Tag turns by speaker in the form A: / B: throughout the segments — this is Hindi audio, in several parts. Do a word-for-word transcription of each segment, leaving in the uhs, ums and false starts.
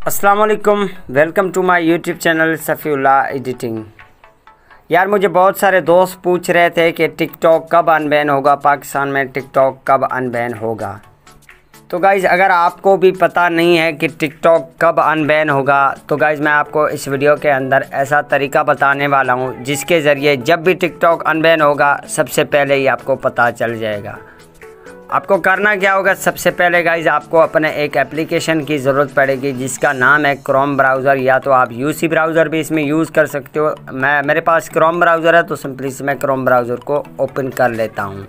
A: अस्सलाम वालेकुम, welcome to my YouTube channel Safiullah editing. यार मुझे बहुत सारे दोस्त पूछ रहे थे कि टिकटॉक कब अनबैन होगा, पाकिस्तान में टिकटॉक कब अनबैन होगा। तो गाइज़ अगर आपको भी पता नहीं है कि टिकटॉक कब अनबैन होगा तो गाइज़ मैं आपको इस वीडियो के अंदर ऐसा तरीका बताने वाला हूँ जिसके ज़रिए जब भी टिकटॉक अनबैन होगा सबसे पहले ही आपको पता चल जाएगा। आपको करना क्या होगा, सबसे पहले गाइज़ आपको अपने एक एप्लीकेशन की ज़रूरत पड़ेगी जिसका नाम है क्रोम ब्राउज़र, या तो आप यूसी ब्राउज़र भी इसमें यूज़ कर सकते हो। मैं मेरे पास क्रोम ब्राउज़र है तो सिंपली से मैं क्रोम ब्राउज़र को ओपन कर लेता हूँ।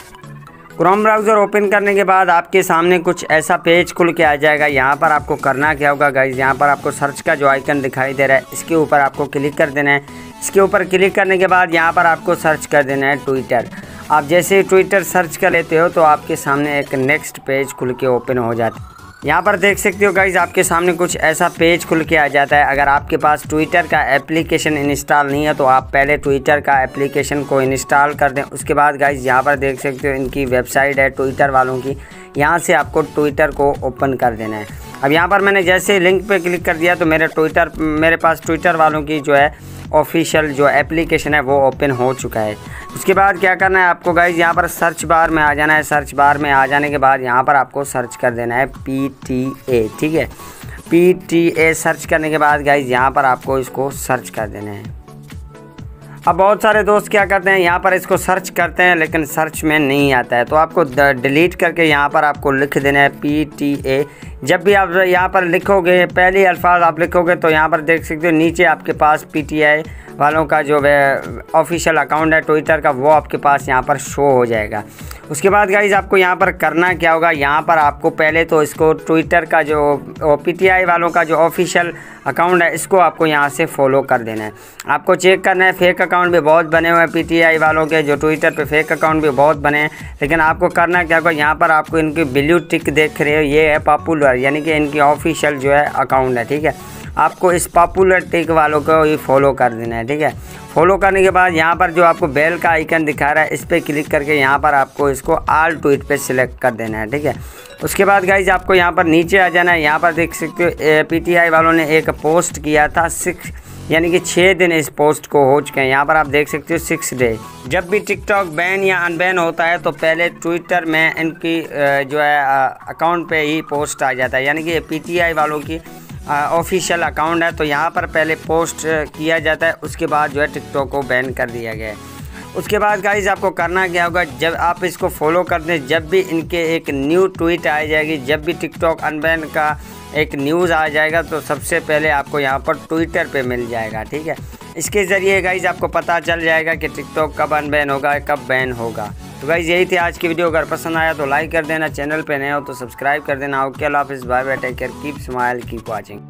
A: क्रोम ब्राउज़र ओपन करने के बाद आपके सामने कुछ ऐसा पेज खुल के आ जाएगा। यहाँ पर आपको करना क्या होगा गाइज़, यहाँ पर आपको सर्च का जो आइकन दिखाई दे रहा है इसके ऊपर आपको क्लिक कर देना है। इसके ऊपर क्लिक करने के बाद यहाँ पर आपको सर्च कर देना है ट्विटर। आप जैसे ही ट्विटर सर्च कर लेते हो तो आपके सामने एक नेक्स्ट पेज खुल के ओपन हो जाता है। यहाँ पर देख सकते हो गाइज़ आपके सामने कुछ ऐसा पेज खुल के आ जाता है। अगर आपके पास ट्विटर का एप्लीकेशन इंस्टॉल नहीं है तो आप पहले ट्विटर का एप्लीकेशन को इंस्टॉल कर दें। उसके बाद गाइज़ यहाँ पर देख सकते हो इनकी वेबसाइट है ट्विटर वालों की, यहाँ से आपको ट्विटर को ओपन कर देना है। अब यहाँ पर मैंने जैसे लिंक पे क्लिक कर दिया तो मेरे ट्विटर मेरे पास ट्विटर वालों की जो है ऑफिशियल जो एप्लीकेशन है वो ओपन हो चुका है। उसके बाद क्या करना है आपको गाइज़, यहाँ पर सर्च बार में आ जाना है। सर्च बार में आ जाने के बाद यहाँ पर आपको सर्च कर देना है पी टी ए, ठीक है। पी टी ए सर्च करने के बाद गाइज़ यहाँ पर आपको इसको सर्च कर देना है। अब बहुत सारे दोस्त क्या करते हैं, यहाँ पर इसको सर्च करते हैं लेकिन सर्च में नहीं आता है तो आपको डिलीट करके यहाँ पर आपको लिख देना है पी टी ए। जब भी आप यहाँ पर लिखोगे, पहले अल्फाज आप लिखोगे तो यहाँ पर देख सकते हो नीचे आपके पास पी टी आई वालों का जो ऑफिशियल अकाउंट है ट्विटर का वो आपके पास यहाँ पर शो हो जाएगा। उसके बाद गाइज़ आपको यहाँ पर करना क्या होगा, यहाँ पर आपको पहले तो इसको ट्विटर का जो पी टी आई वालों का जो ऑफिशियल अकाउंट है इसको आपको यहाँ से फॉलो कर देना है। आपको चेक करना है, फेक अकाउंट भी बहुत बने हुए हैं पी टी आई वालों के, जो ट्विटर पे फेक अकाउंट भी बहुत बने हैं। लेकिन आपको करना क्या होगा, यहाँ पर आपको इनकी ब्लू टिक देख रहे हो, ये है पॉपुलर, यानी कि इनकी ऑफिशियल जो है अकाउंट है, ठीक है। आपको इस पॉपुलर टिक वालों को ही फॉलो कर देना है, ठीक है। फॉलो करने के बाद यहाँ पर जो आपको बेल का आइकन दिखा रहा है इस पर क्लिक करके यहाँ पर आपको इसको ऑल ट्वीट पे सिलेक्ट कर देना है, ठीक है। उसके बाद गाइज़ आपको यहाँ पर नीचे आ जाना है। यहाँ पर देख सकते हो पीटीआई वालों ने एक पोस्ट किया था, सिक्स यानी कि छः दिन इस पोस्ट को हो चुके हैं। यहाँ पर आप देख सकते हो सिक्स डे। जब भी टिकटॉक बैन या अनबैन होता है तो पहले ट्विटर में इनकी जो है अकाउंट पे ही पोस्ट आ जाता है, यानी कि पीटीआई वालों की ऑफिशियल अकाउंट है तो यहाँ पर पहले पोस्ट किया जाता है, उसके बाद जो है टिकटॉक को बैन कर दिया गया है। उसके बाद गाइज़ आपको करना क्या होगा, जब आप इसको फॉलो कर दें, जब भी इनके एक न्यू ट्वीट आ जाएगी, जब भी टिकटॉक अनबैन का एक न्यूज़ आ जाएगा तो सबसे पहले आपको यहाँ पर ट्विटर पे मिल जाएगा, ठीक है। इसके ज़रिए गाइज़ आपको पता चल जाएगा कि टिकटॉक कब अनबैन होगा, कब बैन होगा। तो गाइज़ यही थी आज की वीडियो। अगर पसंद आया तो लाइक कर देना, चैनल पे नए हो तो सब्सक्राइब कर देना। ओके, अल्लाह हाफ़िज़, bye bye, take care, keep smile, keep watching.